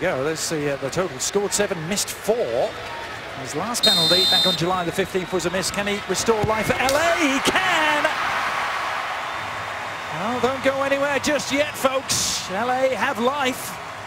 go. Let's see the total. Scored 7, missed 4. His last penalty back on July the 15th was a miss. Can he restore life for LA? He can! Oh, don't go anywhere just yet, folks. LA have life.